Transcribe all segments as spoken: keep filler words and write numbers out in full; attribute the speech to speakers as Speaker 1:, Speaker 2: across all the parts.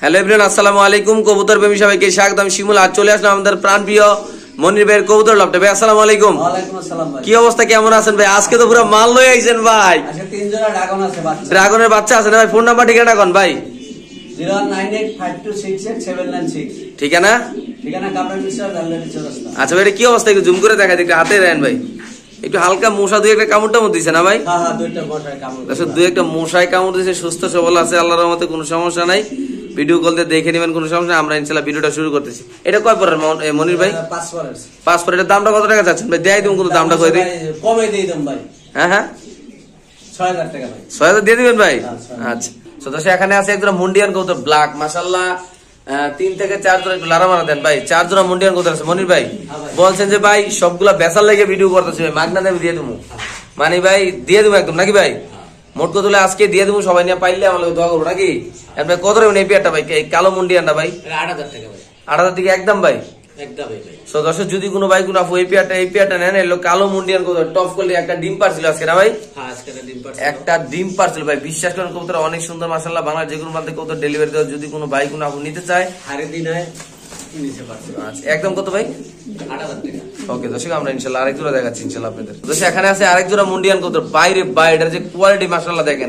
Speaker 1: Hello everyone, আসসালামু আলাইকুম। কবুতর প্রেমী সবাইকে স্বাগত। আমি শিমুল। আজ চলে আসলাম আমাদের প্রাণপ্রিয় মনির ভাইয়ের কবুতর লফটে। ভাই আসসালামু আলাইকুম।
Speaker 2: ওয়ালাইকুম আসসালাম ভাই।
Speaker 1: কি অবস্থা, কেমন আছেন ভাই? আজকে তো পুরো মাল লয়ে আইছেন ভাই।
Speaker 2: আজকে তিন জোড়া ড্রাগন আছে বাচ্চা।
Speaker 1: ড্রাগনের বাচ্চা আছে না ভাই? ফোন নাম্বার ঠিকানা কোন ভাই?
Speaker 2: Zero one nine eight five two six eight seven nine six.
Speaker 1: ঠিকানা?
Speaker 2: ঠিকানা কাপড় মিস্টার জানলারি চৌরাস্তা।
Speaker 1: আচ্ছা ভাই, এটা কি অবস্থা একটু জুম করে দেখাই, একটু হাতে দেন ভাই। একটু হালকা মশা দুই একটা কামড়টা মত দিছে না ভাই?
Speaker 2: হ্যাঁ হ্যাঁ, দুইটা মশায় কামড়।
Speaker 1: আচ্ছা, দুই একটা মশায় কামড় দিয়েছে, সুস্থ সবল আছে আল্লাহর রহমতে, কোনো সমস্যা নাই। ভিডিও কলতে দেখে নেবেন, কোনো সমস্যা। আমরা ইনশাআল্লাহ ভিডিওটা শুরু করতেছি। এটা কয় পরের মনির ভাই?
Speaker 2: পাঁচ পরের।
Speaker 1: পাঁচ পরের। এটার দামটা কত টাকা চাচ্ছেন ভাই? দেয় দিন, কোনো দামটা কই দিই,
Speaker 2: কমে দিয়ে দেন ভাই।
Speaker 1: হ্যাঁ হ্যাঁ,
Speaker 2: ছয় হাজার টাকা ভাই।
Speaker 1: ছয় হাজার দিয়ে দিবেন ভাই?
Speaker 2: হ্যাঁ,
Speaker 1: আচ্ছা। তো দর্শক, এখানে আছে একজন মুন্ডিয়ান কবুতর ব্ল্যাক, মাশাআল্লাহ। তিন থেকে চার জোড়া একটু লারা মারা দেন ভাই। চার জোড়া মুন্ডিয়ান কবুতর আছে মনির ভাই। বলছেন যে ভাই সবগুলা বেচার লেগে ভিডিও করতেছি ভাই, মাগনা দেবে দিয়ে দেবো মানে ভাই, দিয়ে দেবো একদম নাকি ভাই? মোট কথা হলে আজকে দিয়ে দেবো, সবাই নিয়ে পাইলে আমার দোয়া করবো নাকি? ভাই কত রাখবেন এই পেয়ারটা ভাই, এই কালো মুন্ডিয়ানটা ভাই?
Speaker 2: আট হাজার টাকা ভাই।
Speaker 1: আট হাজার থেকে একদম ভাই?
Speaker 2: একদম ভাই।
Speaker 1: তো দর্শক, যদি কোনো ভাই কোনো আপু এই পেয়ারটা এই পেয়ারটা নেন, এলো কালো মুন্ডিয়ান কবুতর টপ করলে একটা ডিম পারছিল আজকে না ভাই?
Speaker 2: হ্যাঁ, আজকে ডিম পারছিল,
Speaker 1: একটা ডিম পারছিল ভাই। বিশ্বাস করেন কবুতর অনেক সুন্দর মাশাআল্লাহ। বাংলার যে কোনো প্রান্তে কবুতর ডেলিভারি দেওয়া, যদি কোনো ভাই কোনো আপু নিতে চায়
Speaker 2: হারে দিন হয় নিতে পারছে।
Speaker 1: আচ্ছা, একদম কত ভাই?
Speaker 2: আট হাজার টাকা।
Speaker 1: ওকে দর্শক, আমরা ইনশাআল্লাহ আরেক জোড়া দেখাচ্ছি ইনশাআল্লাহ আপনাদের। দর্শক, এখানে আছে আরেক জোড়া মুন্ডিয়ান কবুতর। বাইরে বাইরের যে কোয়ালিটি মাশাআল্লাহ দেখেন,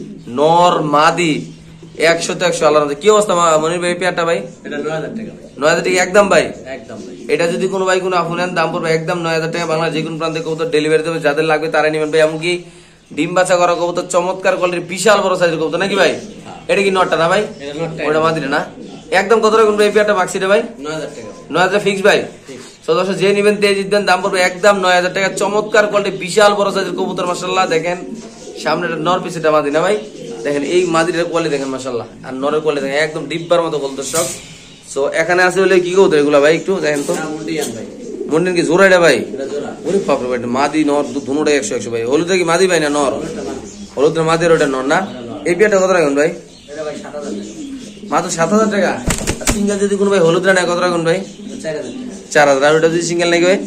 Speaker 1: নর মাদি একশো তো একশো আল্লাহ। কি অবস্থা মনির ভাই পেয়ারটা ভাই?
Speaker 2: এটা নয় হাজার টাকা ভাই।
Speaker 1: নয় হাজার টাকা একদম ভাই?
Speaker 2: একদম ভাই।
Speaker 1: এটা যদি কোনো ভাই কোনো আপু নেন, দাম পড়বে একদম নয় হাজার টাকা। বাংলার যে কোনো প্রান্তে কবুতর ডেলিভারি দেবে, যাদের লাগবে তারাই নেবেন ভাই। এমনকি ডিম বাচ্চা করা কবুতর, চমৎকার কোয়ালিটির বিশাল বড় সাইজের কবুতর নাকি ভাই? এটা কি নটটা না ভাই? ওটা মাদিটা না? একদম কত রাখুন ভাই পেয়ারটা বাক্সিটা ভাই?
Speaker 2: নয় হাজার টাকা।
Speaker 1: নয় হাজার ফিক্স ভাই? তো দর্শক, যে নিবেন তে জিতবেন, দাম পড়বে একদম নয় হাজার টাকা। চমৎকার কোয়ালিটি বিশাল বড় সাইজের কবুতর মাশাআল্লাহ। দেখেন সামনে নর পিছেটা মাদি না ভাই? দেখেন এই মাদিটার কোয়ালিটি দেখেন মাশাআল্লাহ, আর নরের কোয়ালিটি দেখেন একদম ডিব্বার মতো গোল দর্শক। সো এখানে আছে বলে কি কবুতর এগুলা ভাই? একটু দেখেন তো।
Speaker 2: মুন্ডিয়ান ভাই।
Speaker 1: মুন্ডিয়ান কি জোড়া এটা ভাই?
Speaker 2: এটা জোড়া।
Speaker 1: ওরে বাপ রে ভাই, মাদি নর দুটোটাই একশো একশো ভাই। হলুদ কি মাদি ভাই না নর? হলুদ মাদি, ওটা নর না? এই পেয়ারটা কত রাখুন ভাই?
Speaker 2: এটা ভাই সাত হাজার টাকা।
Speaker 1: মাত্র সাত হাজার টাকা। সিঙ্গেল যদি কোনো ভাই হলুদ নেয় কত রাখুন ভাই?
Speaker 2: চার হাজার টাকা।
Speaker 1: চার হাজার। আর ওটা যদি সিঙ্গেল নাকি ভাই?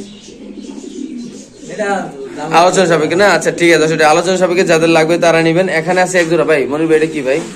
Speaker 2: এটা
Speaker 1: আলোচনা সাপেক্ষে না? আচ্ছা ঠিক আছে, সেটা আলোচনা সাপেক্ষে যাদের লাগবে তারা নিবেন। এখানে আছে এক জোড়া ভাই মনির ভাই, এটা কি ভাই?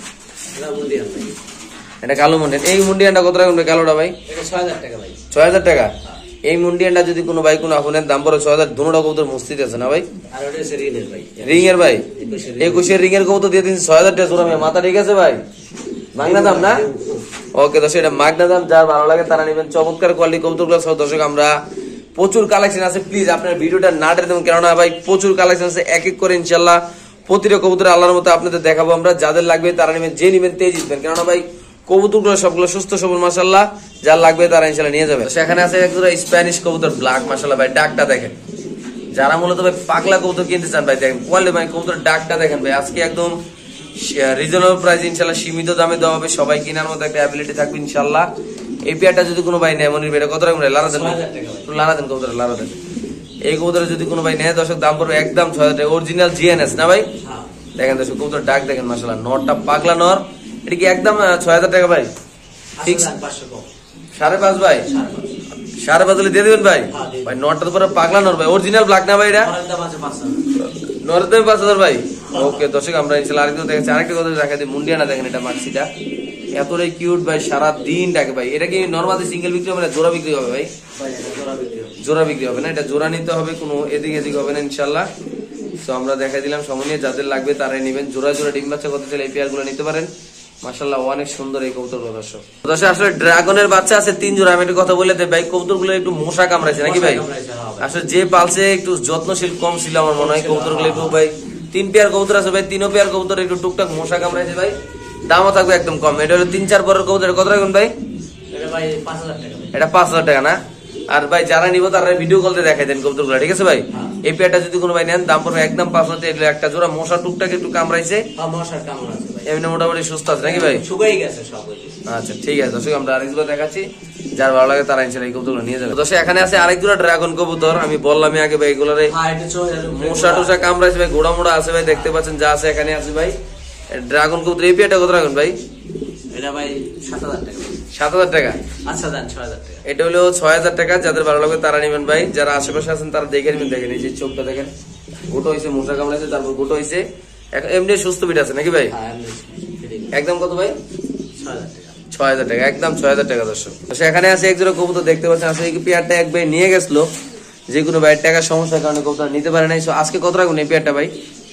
Speaker 1: এটা কালো মুন্ডিয়ান। এই মুন্ডিয়ানটা কত রাখুন ভাই কালোটা ভাই?
Speaker 2: এটা ছয় হাজার টাকা ভাই।
Speaker 1: ছয় হাজার টাকা। এই মুন্ডিয়ানটা যদি কোনো ভাই কোনো আপুনের দাম পড়ে ছয় হাজার। দুটোটা কবুতর মস্তিতে আছে না ভাই?
Speaker 2: আর ওটা হচ্ছে রিং এর ভাই।
Speaker 1: রিং এর ভাই? একুশের রিং এর কবুতর দিয়ে দিচ্ছি ছয় হাজার টাকা জোড়া। মাথা ঠিক আছে ভাই? মাগনা দাম না? ওকে দর্শক, এটা মাগনা দাম। যার ভালো লাগে তারা নেবেন। চমৎকার কোয়ালিটি কবুতর গুলো সব দর্শক, আমরা প্রচুর কালেকশন আছে। প্লিজ আপনার ভিডিওটা না টেনে দেবেন, কেননা ভাই প্রচুর কালেকশন আছে। এক এক করে ইনশাল্লাহ প্রতিটা কবুতর আল্লাহর মতো আপনাদের দেখাবো আমরা। যাদের লাগবে তারা নেবেন, যে নিবেন তেজ জিতবেন। কেননা ভাই কবুতর গুলো সবগুলো সুস্থ সবল মাশাআল্লাহ। যার লাগবে তারা ইনশাল্লাহ নিয়ে যাবে। সেখানে আছে এক জোড়া স্প্যানিশ কবুতর ব্ল্যাক মাশাআল্লাহ ভাই। ডাকটা দেখেন, যারা মূলত ভাই পাগলা কবুতর কিনতে চান ভাই, দেখেন কোয়ালিটি ভাই কবুতর ডাকটা দেখেন ভাই। আজকে একদম রিজনেবল প্রাইস ইনশাল্লাহ, সীমিত দামে দেওয়া হবে। সবাই কেনার মতো একটা অ্যাবিলিটি থাকবে ইনশাল্লাহ। এই পেয়ারটা যদি কোনো ভাই নেয় মনির ভাই, কত রাখবেন? লারা দেন, লারা দেন কবুতর, লারা দেন। এই কবুতরে যদি কোনো ভাই নেয় দর্শক, দাম পড়বে একদম ছয় হাজার টাকা। অরিজিনাল জিএনএস না ভাই? দেখেন দর্শক, কবুতর ডাক দেখেন মাশাআল্লাহ। নরটা পাগলা নর। এটা কি একদম ছয় হাজার টাকা ভাই? ফিক্স সাড়ে পাঁচ ভাই? সাড়ে পাঁচ হলে দিয়ে দেবেন ভাই? ভাই নরটা তো পুরো পাগলা নর ভাই, অরিজিনাল ব্ল্যাক না ভাই? এটা নরের দামে পাঁচ হাজার ভাই। ওকে দর্শক, আমরা ইনশাআল্লাহ আরেকটা দেখেছি। আরেকটা কথা দেখা দিই, মুন্ডিয়ানা দেখেন, এটা মাক্সিটা এতটাই কিউট ভাই, সারা দিন ডাকে ভাই। এটা কি নরমালি সিঙ্গেল বিক্রি হবে না জোড়া বিক্রি হবে ভাই? জোড়া বিক্রি হবে না, এটা জোড়া নিতে হবে, কোনো এদিক এদিক হবে না ইনশাআল্লাহ। তো আমরা দেখা দিলাম সময়, যাদের লাগবে তারাই নেবেন। জোড়া জোড়া ডিম বাচ্চা করতে চাইলে এই পেয়ার গুলো নিতে পারেন মাশাআল্লাহ। অনেক সুন্দর এই কবুতর দর্শক। দর্শক আসলে ড্রাগনের বাচ্চা আছে তিন জোড়া। আমি একটা কথা বলে দেই ভাই, কবুতর গুলো একটু মশা কামড়াইছে নাকি ভাই? আসলে যে পালছে একটু যত্নশীল কম ছিল আমার মনে হয়। কবুতর গুলো একটু ভাই, তিন পেয়ার কবুতর আছে ভাই, তিনও পেয়ার কবুতর একটু টুকটাক মশা কামড়াইছে ভাই। দামও থাকবে একদম কম। এটা হলো তিন চার পরের কবুতর। কত রাখুন ভাই? এটা পাঁচ হাজার টাকা না? আর ভাই যারা নিব তারা ভিডিও কলতে দেখাই দেন কবুতর গুলো, ঠিক আছে ভাই? এই পেয়ারটা যদি কোনো ভাই নেন, দাম পড়বে একদম পাঁচ হাজার টাকা। একটা জোড়া মশা টুকটাক একটু কামড়াইছে, এমনি মোটামুটি সুস্থ আছে নাকি ভাই? আচ্ছা ঠিক আছে দর্শক, আমরা আরেক জোড়া দেখাচ্ছি। যার ভালো লাগে তারা ইনশাআল্লাহ এই কবুতরগুলো নিয়ে যাবে। দর্শক এখানে আছে আরেক জোড়া ড্রাগন কবুতর। আমি বললামই আগে ভাই, এগুলোরে মশা টুসা কামড়াইছে ভাই, গোড়া মোড়া আছে ভাই, দেখতে পাচ্ছেন যা আছে এখানে আছে ভাই। ড্রাগন কবুতর এই পেয়ারটা কত রাখুন ভাই?
Speaker 2: এটা ভাই সাত হাজার টাকা।
Speaker 1: সাত হাজার টাকা?
Speaker 2: আচ্ছা দেন ছয় হাজার টাকা।
Speaker 1: এটা হলো ছয় হাজার টাকা। যাদের ভালো লাগবে তারা নেবেন ভাই। যারা আশেপাশে আছেন তারা দেখে নেবেন। দেখেন এই যে চোখটা দেখেন, গোটো হয়েছে, মশা কামড়াইছে, তারপর গোটো হয়েছে, এমনি সুস্থ বিট আছে নাকি ভাই? একদম কত ভাই? ছয় হাজার টাকা। ছয় হাজার টাকা, একদম ছয় হাজার টাকা দর্শক। এখানে আছে এক জোড়া কবুতর দেখতে পাচ্ছেন, আসলে এই পেয়ারটা এক ভাই নিয়ে গেছিল, যে কোনো ভাইয়ের টাকার সমস্যার কারণে কবুতর নিতে পারে নাই। আজকে কত রাখবেন এই পেয়ারটা ভাই?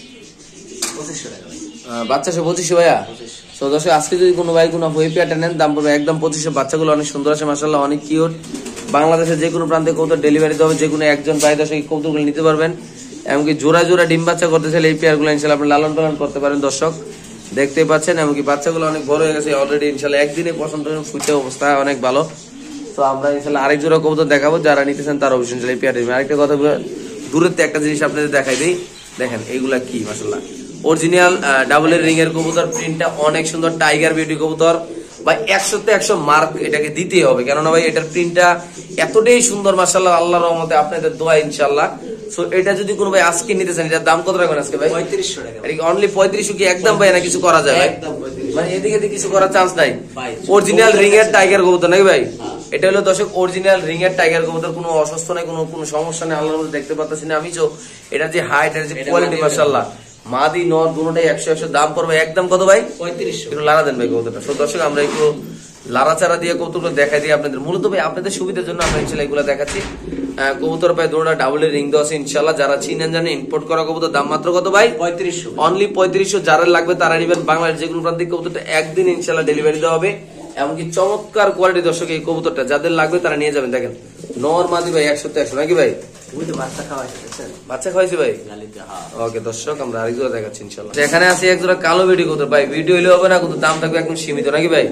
Speaker 2: পঁচিশশো টাকা ভাই।
Speaker 1: বাচ্চা সে পঁচিশশো ভাইয়া। তো দর্শক আজকে যদি কোনো ভাই কোনো এই পেয়ারটা নেন, দাম পড়বে একদম পঁচিশশো। বাচ্চাগুলো অনেক সুন্দর আছে মাশাআল্লাহ, অনেক কিউট। বাংলাদেশের যে কোনো প্রান্তে কবুতর ডেলিভারি দেওয়া হবে, যে কোনো একজন ভাই দর্শক এই কবুতরগুলো নিতে পারবেন। এমনকি জোড়া জোড়া ডিম বাচ্চা করতে চাইলে এই পেয়ারগুলো ইনশাআল্লাহ আপনি লালন পালন করতে পারেন দর্শক, দেখতে পাচ্ছেন। এমনকি বাচ্চাগুলো অনেক বড় হয়ে গেছে অলরেডি ইনশাআল্লাহ, একদিনে পছন্দ ফুটে অবস্থা অনেক ভালো। তো আমরা ইনশাআল্লাহ আরেক জোড়া কবুতর দেখাবো, যারা নিতেছেন তার অবশ্যই ইনশাআল্লাহ এই পেয়ারটা নেবেন। আরেকটা কথা দূরের থেকে একটা জিনিস আপনাদের দেখাই দিই, দেখেন এইগুলা কি মাশাআল্লাহ অরিজিনাল ডাবলের রিং এর কবুতর, প্রিন্টটা অনেক সুন্দর, টাইগার বিউটি কবুতর ভাই, একশোতে একশো মার্ক এটাকে দিতেই হবে, কেননা ভাই এটার প্রিন্টটা এতটাই সুন্দর মাশাআল্লাহ, আল্লাহর রহমতে আপনাদের দোয়া ইনশাআল্লাহ। সো এটা যদি কোনো ভাই আজকে নিতে চান, এটার দাম কত রাখবেন আজকে ভাই?
Speaker 2: পঁয়ত্রিশশো টাকা।
Speaker 1: এটা অনলি পঁয়ত্রিশশো কি একদম ভাই, না কিছু করা যায় ভাই?
Speaker 2: একদম পঁয়ত্রিশশো,
Speaker 1: মানে এদিকে এদিকে কিছু করার চান্স নাই। অরিজিনাল রিং এর টাইগার কবুতর নাকি ভাই? এটা হলো দর্শক অরিজিনাল রিং এর টাইগার কবুতর, কোনো অসুস্থ নাই, কোনো কোনো সমস্যা নেই, আল্লাহর মধ্যে দেখতে পাচ্ছি না আমি। এটা যে হাইট, এটা যে কোয়ালিটি মাশাআল্লাহ, মাদি নর দুটোটাই একশো একশো। দাম পড়বে একদম কত ভাই?
Speaker 2: পঁয়ত্রিশশো।
Speaker 1: একটু লাড়া দেন ভাই কবুতরটা। তো দর্শক আমরা একটু লাড়াচাড়া দিয়ে কবুতরগুলো দেখাই দিই আপনাদের, মূলত ভাই আপনাদের সুবিধার জন্য আমরা ইনশাআল্লাহ এগুলো দেখাচ্ছি। কবুতর পায় দুটোটা ডাবলের রিং দেওয়া আছে ইনশাআল্লাহ, যারা চিনেন জানেন ইম্পোর্ট করা কবুতর, দাম মাত্র কত ভাই?
Speaker 2: পঁয়ত্রিশশো,
Speaker 1: অনলি পঁয়ত্রিশশো। যারা লাগবে তারা নিবেন, বাংলাদেশ যে কোনো প্রান্তিক কবুতরটা একদিন ইনশাআল্লাহ ডেলিভারি দেওয়া হবে। এমনকি চমৎকার কোয়ালিটি দর্শক এই কবুতরটা, যাদের লাগবে তারা নিয়ে যাবেন। দেখেন নর মাদি ভাই একশো একশো নাকি ভাই?
Speaker 2: বাচ্চা খাওয়াইছে,
Speaker 1: বাচ্চা খাওয়াইছি ভাই।
Speaker 2: হ্যাঁ।
Speaker 1: ওকে দর্শক আমরা আরেক জোড়া দেখাচ্ছি ইনশাআল্লাহ। এখানে আছে এক জোড়া কালো বেডি কবুতর ভাই, ভিডিও হইলে হবে না, কিন্তু দাম থাকবে একদম সীমিত নাকি ভাই?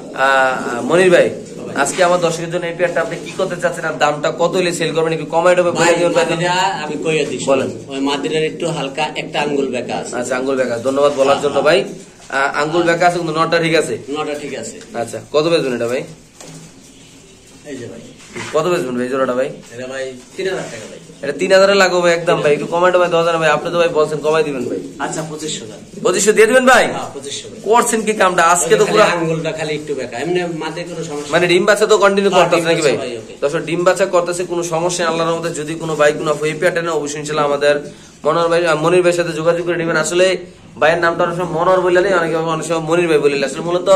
Speaker 1: মনির ভাই আজকে আমার দর্শকের জন্য এই পেয়ারটা আপনি কি করতে চাচ্ছেন, আর দামটা কত হলে সেল করবেন একটু কমেন্ট হবে বলে দিবেন ভাই।
Speaker 2: আমি কইয়া দিই,
Speaker 1: বলেন।
Speaker 2: ওই মাদিরার একটু হালকা একটা আঙ্গুল বেঁকা আছে।
Speaker 1: আচ্ছা আঙ্গুল বেঁকা, ধন্যবাদ বলার জন্য ভাই। আঙ্গুল বেঁকা আছে কিন্তু নটা ঠিক আছে।
Speaker 2: নটা ঠিক আছে।
Speaker 1: আচ্ছা কত বেচবেন এটা ভাই?
Speaker 2: এই যে ভাই
Speaker 1: কত বেচবেন ভাই জোড়াটা ভাই?
Speaker 2: এটা ভাই তিন হাজার টাকা ভাই।
Speaker 1: এটা তিন হাজারে লাগবে ভাই একদম ভাই, একটু কমেন্ট ভাই দশ হাজার ভাই, আপনি তো ভাই বলছেন কমাই দিবেন ভাই।
Speaker 2: আচ্ছা পঁচিশশো টাকা।
Speaker 1: পঁচিশশো দিয়ে দিবেন ভাই?
Speaker 2: হ্যাঁ পঁচিশশো টাকা।
Speaker 1: করছেন কি কামটা আজকে তো পুরো
Speaker 2: আঙ্গুলটা খালি একটু বেঁকা, এমনি মাঝে কোনো সমস্যা
Speaker 1: মানে ডিম বাচ্চা তো কন্টিনিউ
Speaker 2: হ্যাঁ,
Speaker 1: করতেছে নাকি ভাই?
Speaker 2: ডিম বাচ্চা ভাই, ওকে।
Speaker 1: দর্শক ডিম বাচ্চা করতেছে, কোনো সমস্যা নেই আল্লাহর মধ্যে। যদি কোনো ভাই কোনো এই পেয়ারটা নেই অবশ্যই ইনশাআল্লাহ আমাদের মনোর ভাই মনির ভাইয়ের সাথে যোগাযোগ করে নেবেন। আসলে ভাইয়ের নামটা অনেক সময় মনোর বললে নেই, অনেকে অনেক সময় মনির ভাই বললে, আসলে মূলত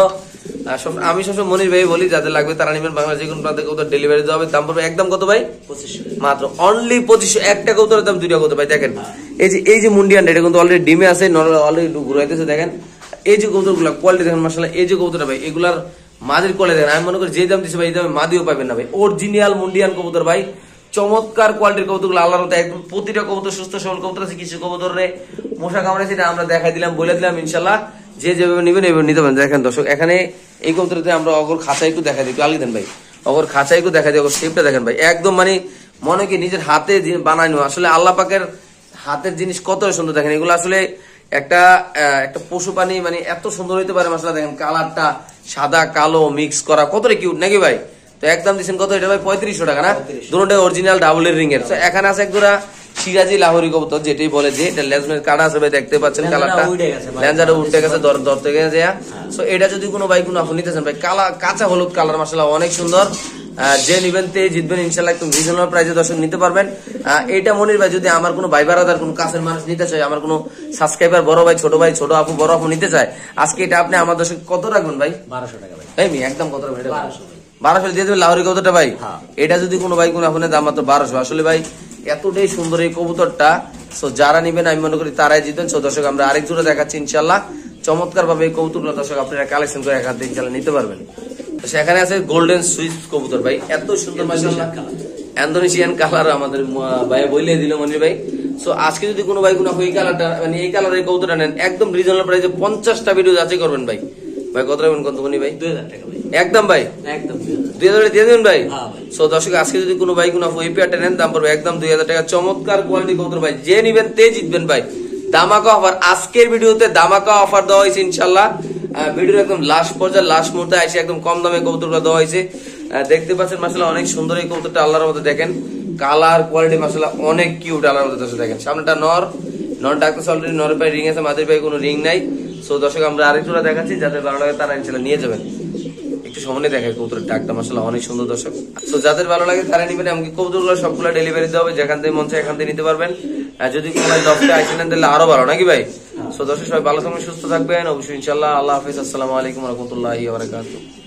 Speaker 1: আমি সবসময় মনির ভাই বলি, যাদের লাগবে তারা নেবেন। বাংলাদেশ যে কোনো প্রান্তে কবুতর ডেলিভারি দেওয়া হবে, দাম পড়বে একদম কত ভাই?
Speaker 2: পঁচিশশো
Speaker 1: মাত্র অনলি পঁচিশশো। একটা কবুতরের দাম দুইটা কবুতর ভাই। দেখেন এই যে এই যে মুন্ডিয়ান, এটা কিন্তু অলরেডি ডিমে আছে, অলরেডি ঘুরাইতেছে। দেখেন এই যে কবুতরগুলো কোয়ালিটি দেখেন মাশাআল্লাহ, এই যে কবুতরটা ভাই এগুলার মাদির কোয়ালিটি দেখেন, আমি মনে করি যে দাম দিচ্ছে ভাই এই দামে মাদিও পাবেন না ভাই। অরিজিনাল মুন্ডিয়ান কবুতর ভাই, চমৎকার কোয়ালিটির কবুতরগুলো আল্লাহর মতো একদম প্রতিটা কবুতর সুস্থ সবল কবুতর আছে। কিছু কবুতর রে মশা কামড়েছে, এটা আমরা দেখাই দিলাম, বলে দিলাম ইনশাআল্লাহ, যে যেভাবে নেবেন এইভাবে নিতে পারেন। দেখেন দর্শক এখানে এই কবুতরতে আমরা অগর খাঁচা একটু দেখাই দিই, আলি দেন ভাই, অগর খাঁচা একটু দেখাই দিই, অগর শেপটা দেখেন ভাই, একদম মানে মনে কি নিজের হাতে বানানো। আসলে আল্লাহ পাকের হাতের জিনিস কত সুন্দর। দেখেন এগুলো আসলে একটা একটা পশু প্রাণী মানে এত সুন্দর হইতে পারে মাশাআল্লাহ। দেখেন কালারটা সাদা কালো মিক্স করা, কতটা কিউট নাকি ভাই? তো একদম দিচ্ছেন কত এটা ভাই? পঁয়ত্রিশশো টাকা না? দুটোটা অরিজিনাল ডাবলের রিং এর। এখানে আছে এক জোড়া সিরাজি লাহোরি কবুতর, যেটাই বলে যে এটা লেজমের কাটা আছে ভাই, দেখতে পাচ্ছেন কালারটা, লেঞ্জাটা উঠে গেছে ধরতে গেছে। সো এটা যদি কোনো ভাই কোনো আপনি নিতেছেন ভাই, কালা কাঁচা হলুদ কালার মাশাআল্লাহ অনেক সুন্দর। যে নিবেন তে জিতবেন ইনশাআল্লাহ, একদম রিজনেবল প্রাইসে দর্শক নিতে পারবেন। এটা মনির ভাই যদি আমার কোনো ভাই বারাদার কোনো কাছের মানুষ নিতে চায়, আমার কোনো সাবস্ক্রাইবার বড় ভাই ছোট ভাই ছোট আপু বড় আপু নিতে চায়, আজকে এটা আপনি আমার দর্শক কত রাখবেন ভাই?
Speaker 2: বারোশো টাকা ভাই।
Speaker 1: এই মি একদম কত রাখবেন? বারোশো দিয়ে দেবেন লাহোরি কবুতরটা ভাই। এটা যদি কোনো ভাই কোনো আপনার দাম মাত্র বারোশো। আসলে ভাই এতটাই সুন্দর এই কবুতরটা, সো যারা নিবেন আমি মনে করি তারাই জিতেন। সো দর্শক আমরা আরেক জোড়া দেখাচ্ছি ইনশাআল্লাহ, চমৎকার ভাবে এই কবুতরগুলো দর্শক আপনারা কালেকশন করে এখান থেকে ইনশাআল্লাহ নিতে পারবেন। সেখানে আছে গোল্ডেন সুইস কবুতর ভাই, এত সুন্দর মাশাআল্লাহ, ইন্দোনেশিয়ান কালার আমাদের ভাই বইলে দিল মনির ভাই। সো আজকে যদি কোনো ভাই কোনো এই কালারটা মানে এই কালারের কবুতরটা নেন, একদম রিজনেবল প্রাইসে পঞ্চাশটা ভিডিও যাচাই করবেন ভাই। ভাই কত রাখবেন কত মনি ভাই?
Speaker 2: দুই হাজার টাকা ভাই
Speaker 1: একদম ভাই,
Speaker 2: একদম
Speaker 1: দুই হাজার দিয়ে দেবেন ভাই।
Speaker 2: হ্যাঁ ভাই।
Speaker 1: সো দর্শক আজকে যদি কোনো ভাই কোনো এই পেয়ারটা নেন, দাম পড়বে একদম দুই হাজার টাকা। চমৎকার কোয়ালিটি কবুতর ভাই, যে নিবেন তে জিতবেন ভাই। দামাকা অফার, আজকের ভিডিওতে দামাকা অফার দেওয়া হয়েছে ইনশাআল্লাহ। ভিডিওর একদম লাস্ট পর্যায়ে লাস্ট মুহূর্তে এসে একদম কম দামে কবুতরগুলো দেওয়া হয়েছে। দেখতে পাচ্ছেন মাশাআল্লাহ অনেক সুন্দর এই কবুতরটা, আল্লাহর মধ্যে দেখেন কালার কোয়ালিটি মাশাআল্লাহ অনেক কিউট, আল্লাহর মধ্যে দর্শক দেখেন। সামনেটা নর, নর ডাকতেছে অলরেডি, নরের পায়ে রিং আছে, মাদের পায়ে কোনো রিং নাই। সো দর্শক আমরা আরেক জোড়া দেখাচ্ছি, যাদের ভালো লাগে তারা ইনশাআল্লাহ নিয়ে যাবেন। একটু সামনে দেখায় কবুতরের ডাকটা মাশাআল্লাহ অনেক সুন্দর দর্শক। সো যাদের ভালো লাগে তারা নিবেন, এমনকি কবুতরগুলো সবগুলো ডেলিভারি দেওয়া হবে, যেখান থেকে মন চায় এখান থেকে নিতে পারবেন। আর যদি কোনো ভাই দশটা আইসি নেন তাহলে আরো ভালো নাকি ভাই? সো দর্শক সবাই ভালো থাকবেন সুস্থ থাকবেন অবশ্যই ইনশাআল্লাহ। আল্লাহ হাফেজ, আসসালামু আলাইকুম ওয়া রাহমাতুল্লাহি ওয়া বারাকাতুহু।